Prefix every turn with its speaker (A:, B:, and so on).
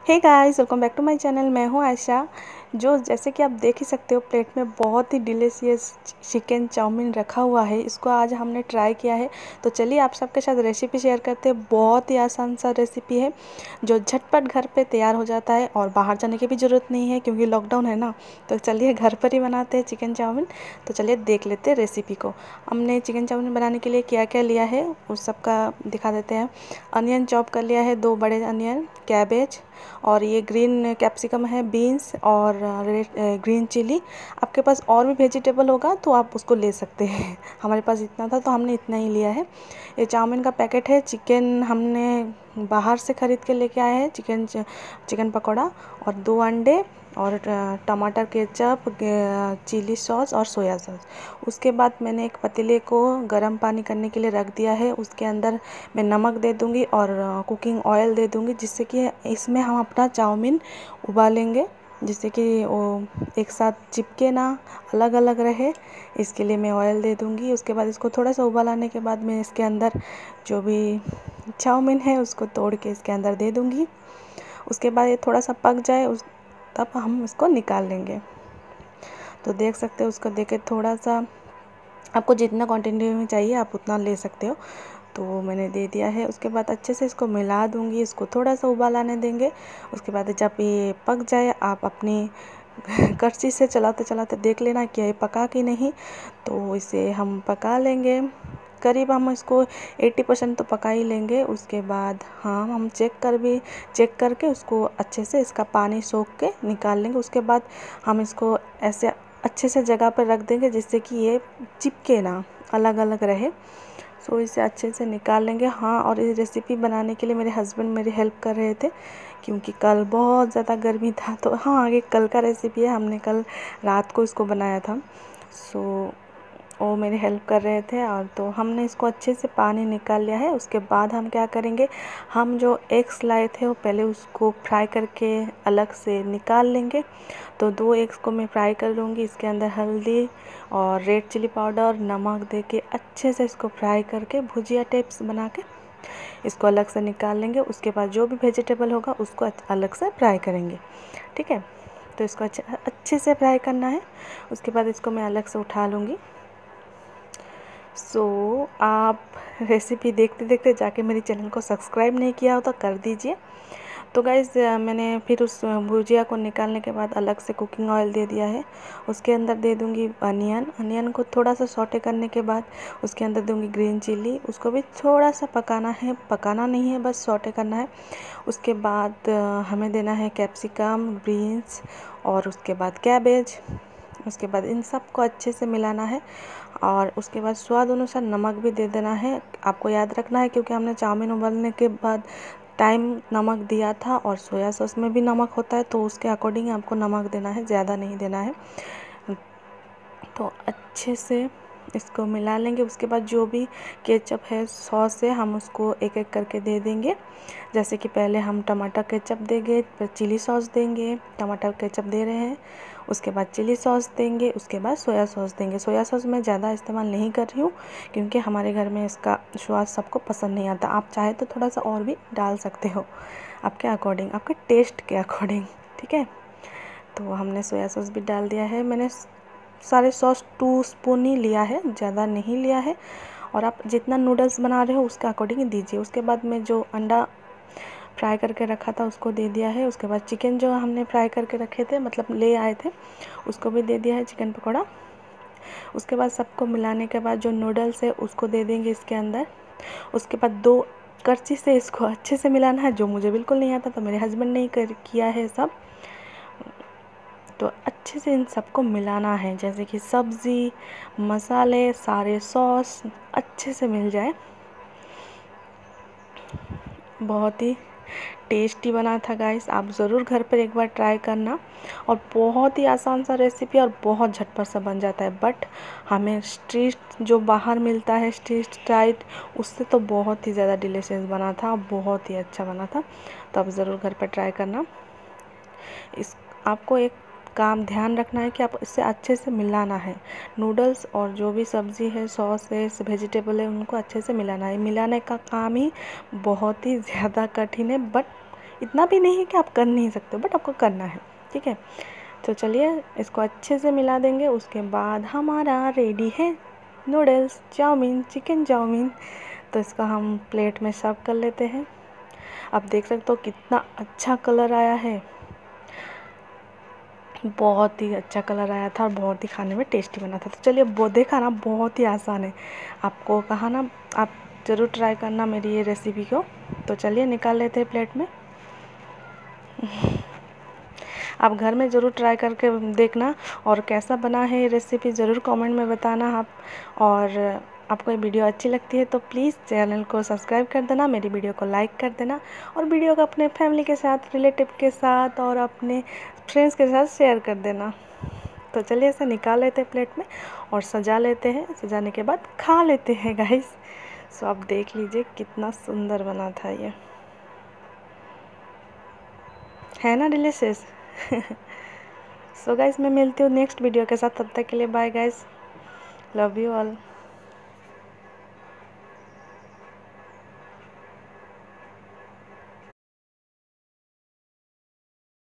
A: Hey guys, welcome back to my channel. मैं हूं आयशा। जो जैसे कि आप देख ही सकते हो, प्लेट में बहुत ही डिलीशियस चिकन चाउमीन रखा हुआ है। इसको आज हमने ट्राई किया है, तो चलिए आप सबके साथ रेसिपी शेयर करते हैं। बहुत ही आसान सा रेसिपी है जो झटपट घर पे तैयार हो जाता है और बाहर जाने की भी ज़रूरत नहीं है क्योंकि लॉकडाउन है ना। तो चलिए घर पर ही बनाते हैं चिकन चाउमीन। तो चलिए देख लेते हैं रेसिपी को। हमने चिकन चाउमीन बनाने के लिए क्या क्या लिया है उस सब का दिखा देते हैं। अनियन चॉप कर लिया है, 2 बड़े अनियन, कैबेज और ये ग्रीन कैप्सिकम है, बीन्स और रेड ग्रीन चिली। आपके पास और भी वेजिटेबल होगा तो आप उसको ले सकते हैं। हमारे पास इतना था तो हमने इतना ही लिया है। ये चाउमीन का पैकेट है। चिकन हमने बाहर से ख़रीद के लेके आए हैं, चिकन पकौड़ा और 2 अंडे और टमाटर केचप, चिली सॉस और सोया सॉस। उसके बाद मैंने एक पतीले को गर्म पानी करने के लिए रख दिया है। उसके अंदर मैं नमक दे दूँगी और कुकिंग ऑयल दे दूँगी, जिससे कि इसमें हम अपना चाउमीन उबालेंगे, जिससे कि वो एक साथ चिपके ना, अलग अलग रहे। इसके लिए मैं ऑयल दे दूँगी। उसके बाद इसको थोड़ा सा उबाल आने के बाद मैं इसके अंदर जो भी चाउमीन है उसको तोड़ के इसके अंदर दे दूँगी। उसके बाद ये थोड़ा सा पक जाए तब हम इसको निकाल लेंगे। तो देख सकते हो, उसको देख के थोड़ा सा आपको जितना क्वांटिटी में चाहिए आप उतना ले सकते हो। तो मैंने दे दिया है। उसके बाद अच्छे से इसको मिला दूंगी, इसको थोड़ा सा उबाल आने देंगे। उसके बाद जब ये पक जाए आप अपनी कड़छी से चलाते चलाते देख लेना कि ये पका कि नहीं। तो इसे हम पका लेंगे। करीब हम इसको 80% तो पका ही लेंगे। उसके बाद हम चेक करके उसको अच्छे से इसका पानी सोख के निकाल लेंगे। उसके बाद हम इसको ऐसे अच्छे से जगह पर रख देंगे जिससे कि ये चिपके ना, अलग अलग रहे। सो इसे अच्छे से निकाल लेंगे। और इस रेसिपी बनाने के लिए मेरे हस्बैंड मेरी हेल्प कर रहे थे क्योंकि कल बहुत ज़्यादा गर्मी था। तो ये कल का रेसिपी है, हमने कल रात को इसको बनाया था। सो वो मेरी हेल्प कर रहे थे और तो हमने इसको अच्छे से पानी निकाल लिया है। उसके बाद हम क्या करेंगे, हम जो एग्स लाए थे वो पहले उसको फ्राई करके अलग से निकाल लेंगे। तो 2 एग्स को मैं फ्राई कर लूँगी। इसके अंदर हल्दी और रेड चिली पाउडर, नमक दे के अच्छे से इसको फ्राई करके भुजिया टाइप्स बना के इसको अलग से निकाल लेंगे। उसके बाद जो भी वेजिटेबल होगा उसको अलग से फ्राई करेंगे, ठीक है। तो इसको अच्छे से फ्राई करना है। उसके बाद इसको मैं अलग से उठा लूँगी। आप रेसिपी देखते देखते जाके मेरे चैनल को सब्सक्राइब नहीं किया हो तो कर दीजिए। तो गाइज़ मैंने फिर उस भुजिया को निकालने के बाद अलग से कुकिंग ऑयल दे दिया है। उसके अंदर दे दूंगी अनियन को थोड़ा सा सौटे करने के बाद उसके अंदर दूंगी ग्रीन चिली। उसको भी थोड़ा सा पकाना नहीं है, बस सौटे करना है। उसके बाद हमें देना है कैप्सिकम, बीन्स और उसके बाद कैबेज। उसके बाद इन सब को अच्छे से मिलाना है और उसके बाद स्वाद अनुसार नमक भी दे देना है। आपको याद रखना है क्योंकि हमने चाउमीन उबालने के बाद टाइम नमक दिया था और सोया सॉस में भी नमक होता है, तो उसके अकॉर्डिंग आपको नमक देना है, ज़्यादा नहीं देना है। तो अच्छे से इसको मिला लेंगे। उसके बाद जो भी केचप है, सॉस है, हम उसको एक एक करके दे देंगे। जैसे कि पहले हम टमाटर केचप देंगे, फिर चिली सॉस देंगे। टमाटर केचप दे रहे हैं, उसके बाद चिली सॉस देंगे, उसके बाद सोया सॉस देंगे। सोया सॉस मैं ज़्यादा इस्तेमाल नहीं कर रही हूँ क्योंकि हमारे घर में इसका स्वाद सबको पसंद नहीं आता। आप चाहे तो थोड़ा सा और भी डाल सकते हो, आपके अकॉर्डिंग, आपके टेस्ट के अकॉर्डिंग, ठीक है। तो हमने सोया सॉस भी डाल दिया है। मैंने सारे सॉस 2 स्पून ही लिया है, ज़्यादा नहीं लिया है। और आप जितना नूडल्स बना रहे हो उसके अकॉर्डिंग दीजिए। उसके बाद मैं जो अंडा फ्राई करके रखा था उसको दे दिया है। उसके बाद चिकन जो हमने फ्राई करके रखे थे, मतलब ले आए थे, उसको भी दे दिया है, चिकन पकौड़ा। उसके बाद सबको मिलाने के बाद जो नूडल्स है उसको दे देंगे इसके अंदर। उसके बाद 2 करछी से इसको अच्छे से मिलाना है, जो मुझे बिल्कुल नहीं आता, तो मेरे हस्बैंड ने ही किया है सब। तो अच्छे से इन सबको मिलाना है, जैसे कि सब्ज़ी, मसाले, सारे सॉस अच्छे से मिल जाए। बहुत ही टेस्टी बना था गाइस, आप ज़रूर घर पर एक बार ट्राई करना। और बहुत ही आसान सा रेसिपी और बहुत झटपट सा बन जाता है। बट हमें स्ट्रीट जो बाहर मिलता है, स्ट्रीट स्टाइल, उससे तो बहुत ही ज़्यादा डिलीशियस बना था, बहुत ही अच्छा बना था। तो आप ज़रूर घर पर ट्राई करना। आपको एक काम ध्यान रखना है कि आप इससे अच्छे से मिलाना है। नूडल्स और जो भी सब्ज़ी है, सॉस है, वेजिटेबल है, उनको अच्छे से मिलाना है। मिलाने का काम ही बहुत ही ज़्यादा कठिन है, बट इतना भी नहीं है कि आप कर नहीं सकते, बट आपको करना है, ठीक है। तो चलिए इसको अच्छे से मिला देंगे। उसके बाद हमारा रेडी है नूडल्स चाउमीन, चिकन चाउमीन। तो इसका हम प्लेट में सर्व कर लेते हैं। आप देख सकते हो कितना अच्छा कलर आया है, बहुत ही अच्छा कलर आया था और बहुत ही खाने में टेस्टी बना था। तो चलिए वो देखा ना, बहुत ही आसान है, आपको कहा ना, आप ज़रूर ट्राई करना मेरी ये रेसिपी को। तो चलिए निकाल लेते हैं प्लेट में। आप घर में ज़रूर ट्राई करके देखना और कैसा बना है ये रेसिपी ज़रूर कमेंट में बताना आप। और आपको ये वीडियो अच्छी लगती है तो प्लीज़ चैनल को सब्सक्राइब कर देना, मेरी वीडियो को लाइक कर देना और वीडियो को अपने फैमिली के साथ, रिलेटिव के साथ और अपने फ्रेंड्स के साथ शेयर कर देना। तो चलिए इसे निकाल लेते हैं प्लेट में और सजा लेते हैं। सजाने के बाद खा लेते हैं गाइस। सो आप देख लीजिए कितना सुंदर बना था ये, है ना डिलीशियस। सो गाइस मैं मिलती हूँ नेक्स्ट वीडियो के साथ, तब तक के लिए bye guys, love you all.